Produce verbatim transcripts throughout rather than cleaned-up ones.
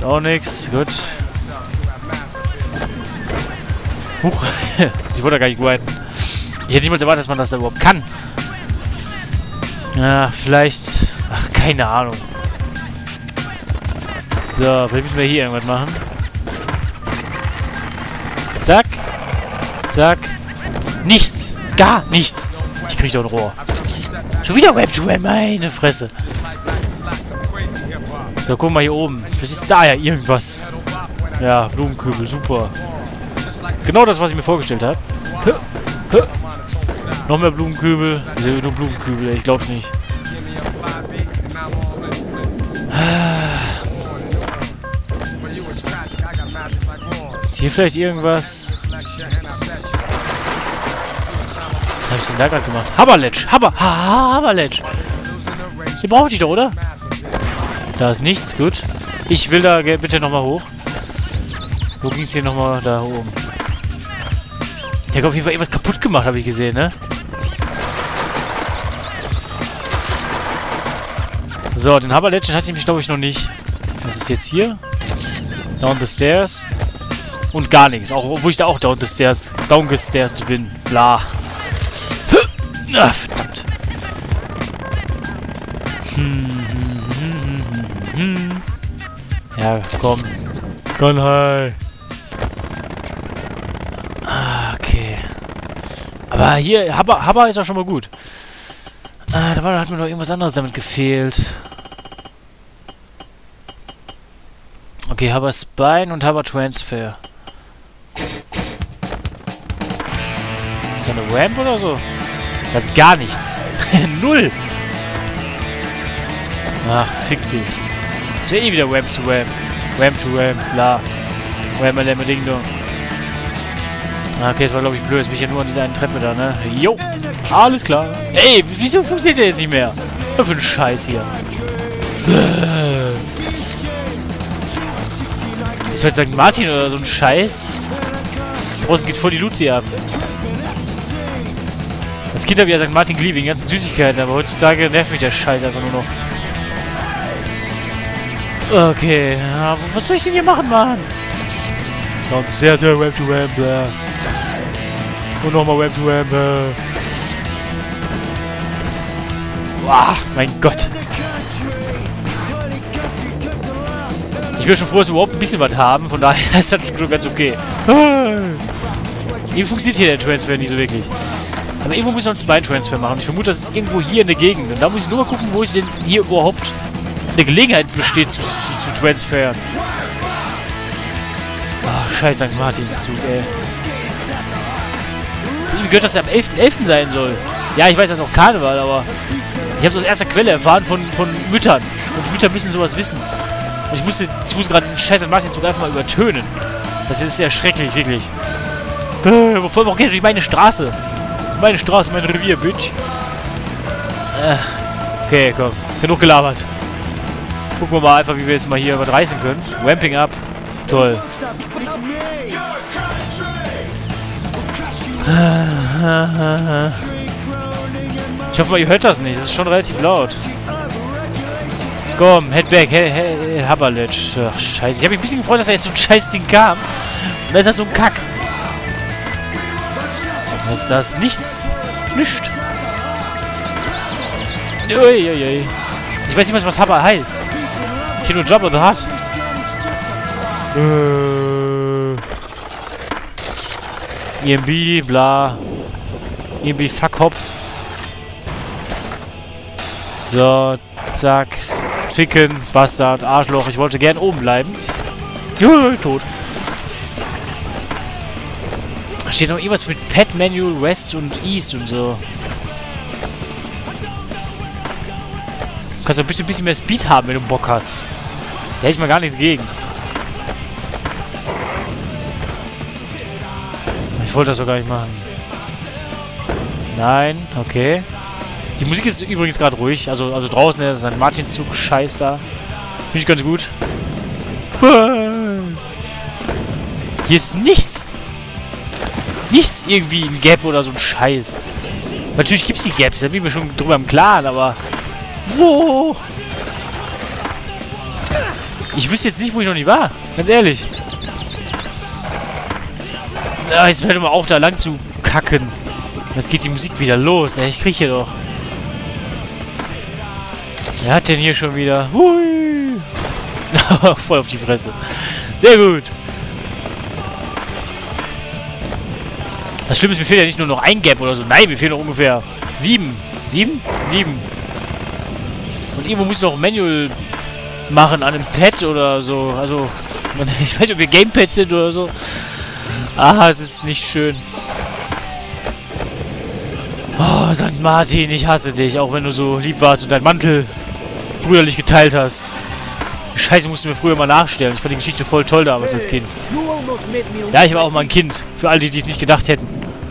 Ist auch nix. Gut. Huch. Ich wollte gar nicht grinden. Ich hätte nicht mal erwartet, dass man das da überhaupt kann. Ja, vielleicht... Ach, keine Ahnung. So, vielleicht müssen wir hier irgendwas machen. Zack. Zack. Nichts. Gar nichts. Ich krieg doch ein Rohr. Schon wieder Web to Web, meine Fresse. So, guck mal hier oben. Vielleicht ist da ja irgendwas. Ja, Blumenkübel, super. Genau das, was ich mir vorgestellt habe. Noch mehr Blumenkübel. Wieso nur Blumenkübel? Ich glaub's nicht. Ist hier vielleicht irgendwas? Was habe ich denn da gerade gemacht? Haberletsch! Haber! Ha Haberletsch! Den brauche ich doch, oder? Da ist nichts, gut. Ich will da bitte nochmal hoch. Wo ging es hier nochmal? Da oben. Der hat auf jeden Fall irgendwas kaputt gemacht, habe ich gesehen, ne? So, den Haberletsch, den hatte ich mich, glaube ich, noch nicht. Was ist jetzt hier? Down the stairs. Und gar nichts. Auch, obwohl ich da auch down the stairs, down the stairs bin. Bla. Ah, verdammt. Hm, hm, hm, hm, hm. Ja, komm. Komm, hi. Ah, okay. Aber hier, Haber, Haber ist auch schon mal gut. Ah, da war, hat mir noch irgendwas anderes damit gefehlt. Okay, Haber Spine und Haber Transfer. Ist da eine Ramp oder so? Das ist gar nichts. Null. Ach, fick dich. Das wäre eh wieder Ramp to Ramp. Ramp to Ramp, bla. Ramp Ramp Ding Dong. Ah, okay, das war glaube ich blöd. Jetzt bin ich ja nur an dieser einen Treppe da, ne? Jo. Alles klar. Ey, wieso funktioniert der jetzt nicht mehr? Was für ein Scheiß hier. Ich soll jetzt Sankt Martin oder so ein Scheiß? Draußen geht voll die Luzi ab. Als Kind habe ich ja Sankt Martin geliebt, wegen ganzen Süßigkeiten, aber heutzutage nervt mich der Scheiß einfach nur noch. Okay, ja, was soll ich denn hier machen, Mann? Und sehr, sehr Ramp to Ramp, bla. Und nochmal Ramp to Ramp, bla. Boah, mein Gott. Ich bin schon froh, dass wir überhaupt ein bisschen was haben, von daher ist das schon ganz okay. Irgendwie funktioniert hier der Transfer nicht so wirklich. Aber irgendwo muss ich noch einen Spine-Transfer machen. Ich vermute, das ist irgendwo hier in der Gegend. Und da muss ich nur mal gucken, wo ich denn hier überhaupt eine Gelegenheit besteht zu, zu, zu transferen. Ach, scheiß Sankt Martinszug, ey. Wie gehört, dass er am elften elften sein soll? Ja, ich weiß, das ist auch Karneval, aber ich habe es aus erster Quelle erfahren von, von Müttern. Und Mütter müssen sowas wissen. Und ich musste, ich muss gerade diesen scheiß Sankt Martinszug einfach mal übertönen. Das ist ja schrecklich, wirklich. Äh, vor allem auch geht durch meine Straße. Das ist meine Straße, mein Revier, Bitch. Äh, okay, komm. Genug gelabert. Gucken wir mal einfach, wie wir jetzt mal hier was reißen können. Ramping up. Toll. Ich hoffe mal, ihr hört das nicht. Das ist schon relativ laut. Komm, Headback, he he Haberletsch. Ach, scheiße. Ich habe mich ein bisschen gefreut, dass da jetzt so ein scheiß Ding kam. Und da ist halt so ein Kack. Was ist das? Nichts. Nichts. Uiuiui. Ich weiß nicht mal, was Haber heißt. Kino Jabba the Hutt. Äh. E M B, bla. E M B, fuck hop. So, zack. Ficken, Bastard, Arschloch. Ich wollte gern oben bleiben. Juhu, tot. Da steht noch irgendwas mit Pet Manual West und East und so. Du kannst doch bitte ein bisschen mehr Speed haben, wenn du Bock hast. Da hätte ich mal gar nichts gegen. Ich wollte das doch gar nicht machen. Nein, okay. Die Musik ist übrigens gerade ruhig. Also, also draußen, der ist ein Martinszug, Scheiß da. Finde ich ganz gut. Hier ist nichts. Nichts irgendwie ein Gap oder so ein Scheiß. Natürlich gibt es die Gaps, da bin ich mir schon drüber im Klaren, aber... Wo? Ich wüsste jetzt nicht, wo ich noch nie war. Ganz ehrlich. Ja, jetzt hört mal auf, da lang zu kacken. Jetzt geht die Musik wieder los. Ey, ich krieg hier doch. Wer hat denn hier schon wieder? Hui. Voll auf die Fresse. Sehr gut. Das Schlimme ist, mir fehlt ja nicht nur noch ein Gap oder so. Nein, mir fehlen noch ungefähr sieben. Sieben? Sieben. Und irgendwo muss ich noch ein Manual machen an einem Pad oder so. Also, ich weiß nicht, ob wir Gamepads sind oder so. Ah, es ist nicht schön. Oh, Sankt Martin, ich hasse dich, auch wenn du so lieb warst und deinen Mantel brüderlich geteilt hast. Scheiße, mussten wir früher mal nachstellen. Ich fand die Geschichte voll toll damals als Kind. Ja, ich war auch mal ein Kind. Für alle, die es nicht gedacht hätten.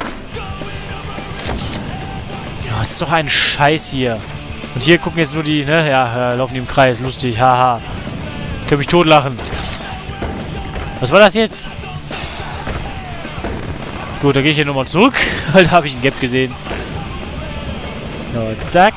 Ja, was ist doch ein Scheiß hier. Und hier gucken jetzt nur die, ne? Ja, ja, laufen die im Kreis. Lustig, haha. Können mich totlachen. Was war das jetzt? Gut, dann gehe ich hier nochmal zurück. Weil da habe ich ein Gap gesehen. So, zack.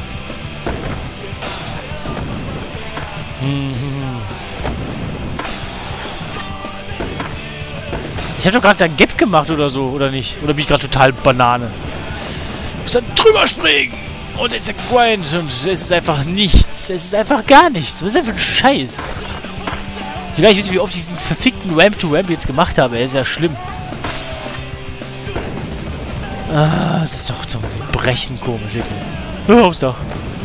Ich habe doch gerade ein Gap gemacht oder so, oder nicht? Oder bin ich gerade total Banane? Du musst dann drüber springen! Und jetzt ein Grind und es ist einfach nichts. Es ist einfach gar nichts. Was ist denn für ein Scheiß? Ich weiß nicht, wie oft ich diesen verfickten Ramp-to-Ramp jetzt gemacht habe. Er ist ja schlimm. Ah, es ist doch zum Brechen komisch. Hör auf's doch.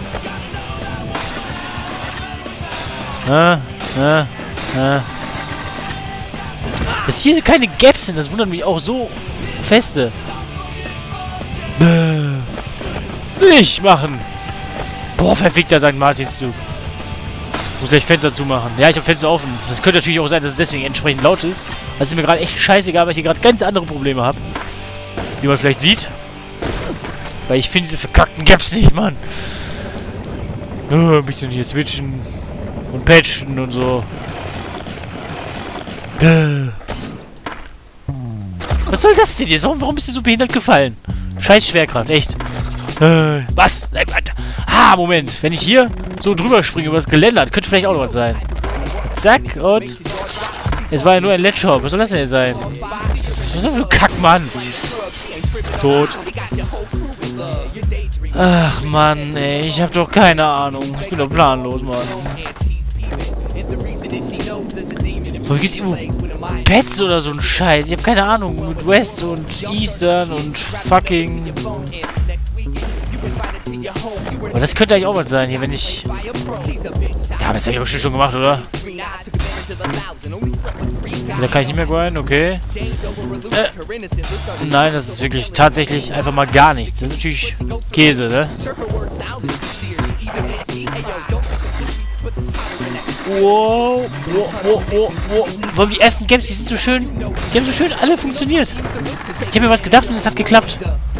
Ah, ah, ah. Dass hier keine Gaps sind, das wundert mich auch so feste. Nicht machen. Boah, verfickter Sankt Martinszug. Muss gleich Fenster zumachen. Ja, ich habe Fenster offen. Das könnte natürlich auch sein, dass es deswegen entsprechend laut ist. Das ist mir gerade echt scheißegal, weil ich hier gerade ganz andere Probleme habe. Wie man vielleicht sieht. Weil ich finde diese verkackten Gaps nicht, Mann. Oh, ein bisschen hier switchen. Und patchen und so. Was soll das denn jetzt? Warum, warum bist du so behindert gefallen? Scheiß Schwerkraft, echt. Äh, was? Ah, Moment. Wenn ich hier so drüber springe über das Geländer, könnte vielleicht auch noch was sein. Zack, und... Es war ja nur ein Ledge-Hop. Was soll das denn jetzt sein? Was ist das für ein Kackmann? Tot. Ach, Mann, ey. Ich hab doch keine Ahnung. Ich bin doch planlos, Mann. Wo gibt's irgendwo Pets oder so ein Scheiß? Ich hab keine Ahnung. Mit West und Eastern und fucking... Aber das könnte eigentlich auch was sein hier, wenn ich... Ja, das hab ich aber schon gemacht, oder? Da kann ich nicht mehr grinden, okay. Äh, nein, das ist wirklich tatsächlich einfach mal gar nichts. Das ist natürlich Käse, ne? Wow, wow, wow, wow, wow. Warum die ersten Games, die sind so schön... Die haben so schön alle funktioniert. Ich habe mir was gedacht und es hat geklappt.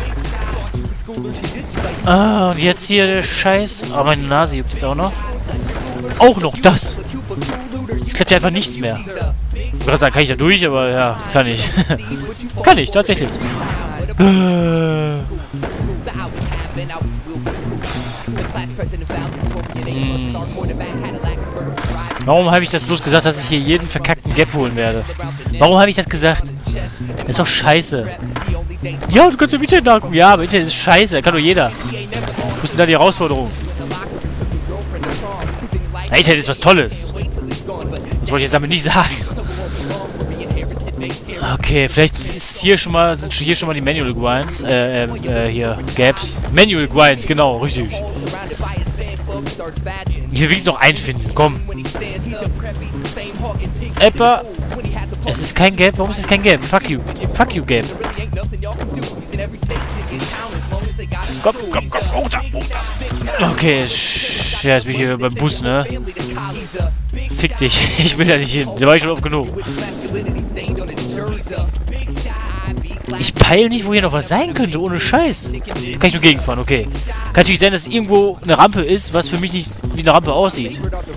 Ah, und jetzt hier der Scheiß. Aber meine Nase juckt jetzt auch noch. Auch noch das. Jetzt klappt ja einfach nichts mehr. Ich wollte gerade sagen, kann ich da durch, aber ja, kann ich. Kann ich, tatsächlich. Hm. Warum habe ich das bloß gesagt, dass ich hier jeden verkackten Gap holen werde? Warum habe ich das gesagt? Das ist doch scheiße. Ja, du kannst ja Internet nachgucken. Ja, aber Internet ist scheiße. Kann doch jeder. Wo ist denn da die Herausforderung? Ja, Internet ist was Tolles. Das wollte ich jetzt damit nicht sagen. Okay, vielleicht ist hier schon mal, sind hier schon mal die Manual Grinds. Äh, äh, äh, hier, Gaps. Manual Grinds, genau, richtig. Hier will ich es noch einfinden, komm. Eppa. Es ist kein Gap, warum ist es kein Gap? Fuck you. Fuck you, Gap. Komm, komm, komm, runter, runter. Okay, ja, jetzt bin ich hier beim Bus, ne? Fick dich, ich will da nicht hin. Da war ich schon oft genug. Ich peile nicht, wo hier noch was sein könnte, ohne Scheiß. Kann ich nur gegenfahren, okay. Kann natürlich sein, dass irgendwo eine Rampe ist, was für mich nicht wie eine Rampe aussieht.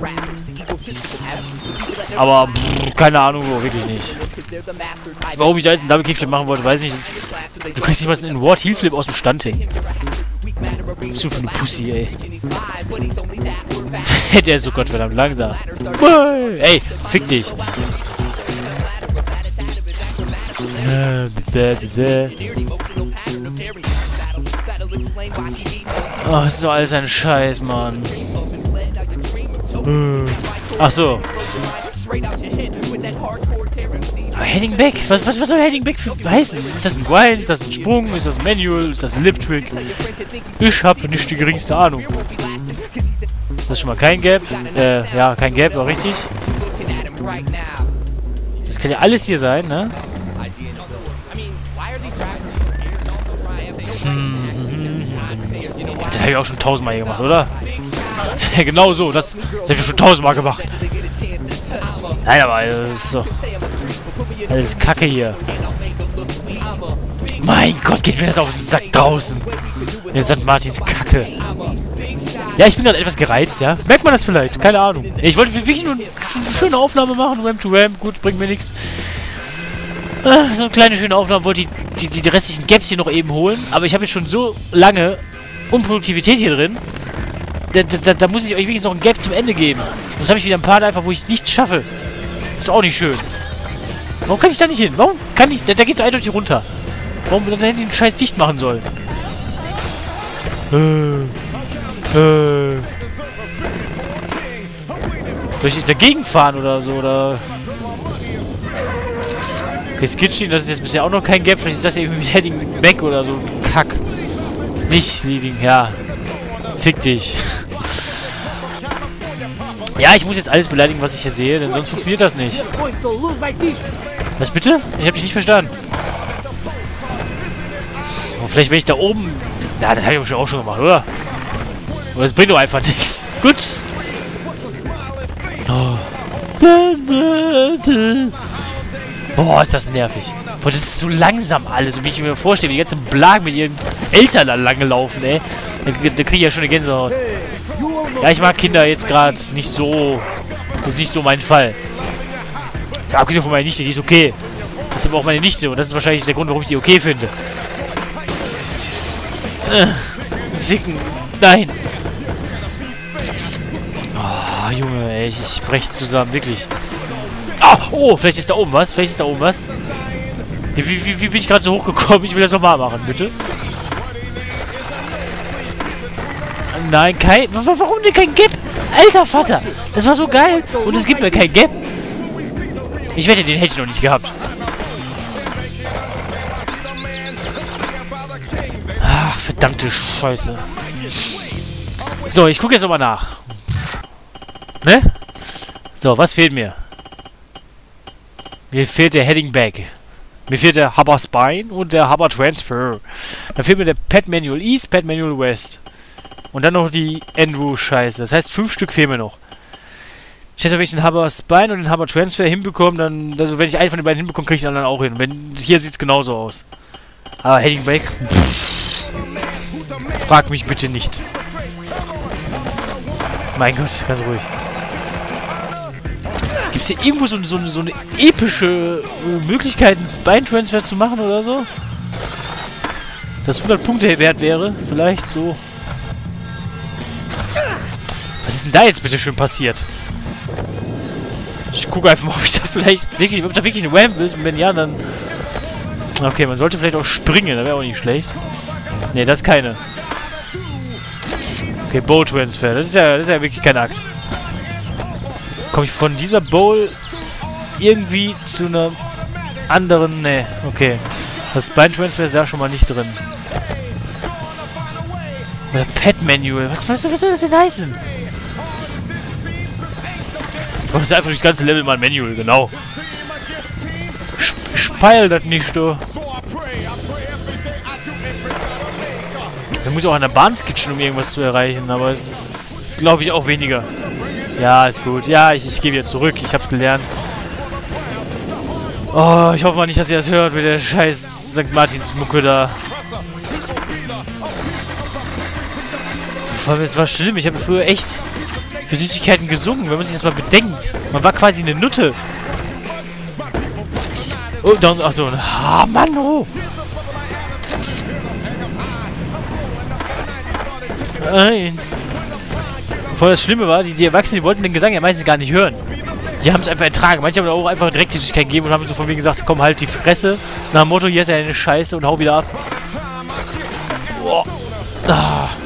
Aber, pff, keine Ahnung, wo, wirklich nicht. Warum ich da jetzt einen Double Kickflip machen wollte, weiß ich nicht. Du kriegst nicht mal einen Ward Heelflip aus dem Stand hängen. Was bist du für eine Pussy, ey. Der ist so gottverdammt langsam. Ey, fick dich. Oh, das ist so alles ein Scheiß, Mann. Ach so. Aber Heading Back? Was, was, was soll Heading Back heißen? Ist das ein Grind? Ist das ein Sprung? Ist das ein Manual? Ist das ein Lip-Trick? Ich habe nicht die geringste Ahnung. Das ist schon mal kein Gap. Äh, ja, kein Gap, war richtig. Das kann ja alles hier sein, ne? Hm. Das habe ich auch schon tausendmal hier gemacht, oder? Genau so, das, das habe ich schon tausendmal gemacht. Nein, aber das ist doch... alles Kacke hier. Mein Gott, geht mir das auf den Sack draußen. In Sankt Martins Kacke. Ja, ich bin gerade etwas gereizt, ja. Merkt man das vielleicht? Keine Ahnung. Ich wollte wirklich nur eine schöne Aufnahme machen. Ramp to Ramp. Gut, bringt mir nichts. Äh, so eine kleine schöne Aufnahme. Wollte ich die, die, die restlichen Gaps hier noch eben holen. Aber ich habe jetzt schon so lange Unproduktivität hier drin. Da, da, da muss ich euch wenigstens noch ein Gap zum Ende geben. Sonst habe ich wieder ein paar einfach, wo ich nichts schaffe. Ist auch nicht schön. Warum kann ich da nicht hin? Warum kann ich... Da, da geht so eindeutig runter. Warum dann hätte ich den Scheiß dicht machen sollen? Äh... Äh... Soll ich dagegen fahren oder so, oder... Okay, Skitching, das ist jetzt bisher auch noch kein Gap. Vielleicht ist das ja irgendwie mit Heading Back oder so. Kack. Nicht Leading, ja. Fick dich. Ja, ich muss jetzt alles beleidigen, was ich hier sehe, denn sonst funktioniert das nicht. Was bitte? Ich hab dich nicht verstanden. Oh, vielleicht wenn ich da oben... Ja, das habe ich auch schon gemacht, oder? Aber das bringt doch einfach nichts. Gut. Oh. Boah, ist das nervig. Boah, das ist so langsam alles. Und wie ich mir vorstelle, wie die ganzen Blagen mit ihren Eltern da lang laufen, ey. Da, da kriege ich ja schon eine Gänsehaut. Ja, ich mag Kinder jetzt gerade nicht so... Das ist nicht so mein Fall. Ja, abgesehen von meiner Nichte, die ist okay. Das ist aber auch meine Nichte und das ist wahrscheinlich der Grund, warum ich die okay finde. Äh, ficken. Nein. Oh, Junge, ey, ich, ich brech zusammen, wirklich. Ah, oh, vielleicht ist da oben was. Vielleicht ist da oben was. Wie, wie, wie bin ich gerade so hochgekommen? Ich will das nochmal machen, bitte. Nein, kein... Warum denn kein Gap? Alter Vater, das war so geil. Und es gibt mir kein Gap. Ich wette, den hätte ich noch nicht gehabt. Ach, verdammte Scheiße. So, ich gucke jetzt nochmal nach. Ne? So, was fehlt mir? Mir fehlt der Heading Back. Mir fehlt der Hover Spine und der Hover Transfer. Dann fehlt mir der Pad Manual East, Pad Manual West. Und dann noch die Andrew-Scheiße. Das heißt, fünf Stück fehlen mir noch. Ich schätze, wenn ich den Hover Spine und den Hover Transfer hinbekomme, dann, also wenn ich einen von den beiden hinbekomme, kriege ich den anderen auch hin. Wenn, hier sieht es genauso aus. Aber Heading Back, pff, frag mich bitte nicht. Mein Gott, ganz ruhig. Gibt es hier irgendwo so, so, so eine epische äh, Möglichkeit, einen Spine-Transfer zu machen oder so? Das hundert Punkte wert wäre, vielleicht so. Was ist denn da jetzt bitte schön passiert? Ich gucke einfach mal, ob ich da vielleicht wirklich, ob da wirklich ein Ramp ist. Und wenn ja, dann... Okay, man sollte vielleicht auch springen, das wäre auch nicht schlecht. Ne, das ist keine. Okay, Bowl Transfer, das ist ja, das ist ja wirklich kein Akt. Komme ich von dieser Bowl irgendwie zu einer anderen... Ne, okay. Das Spine Transfer ist ja schon mal nicht drin. Oder Pad Manual. Was, was, was soll das denn heißen? Das ist einfach das ganze Level mal ein Manual, genau. Speil das nicht, du. Man muss auch an der Bahn skitchen, um irgendwas zu erreichen, aber es ist, ist glaube ich, auch weniger. Ja, ist gut. Ja, ich, ich gehe wieder zurück. Ich hab's gelernt. Oh, ich hoffe mal nicht, dass ihr das hört mit der scheiß Sankt Martins Mucke da. Vor allem, es war schlimm. Ich habe früher echt für Süßigkeiten gesungen, wenn man sich das mal bedenkt. Man war quasi eine Nutte. Oh, dann, achso. Ah, Mann, oh. Nein. Bevor das Schlimme war, die, die Erwachsenen, die wollten den Gesang ja meistens gar nicht hören. Die haben es einfach ertragen. Manche haben auch einfach direkt die Süßigkeit gegeben und haben so von mir gesagt, komm, halt die Fresse. Nach dem Motto, hier ist ja eine Scheiße und hau wieder ab. Boah. Ah.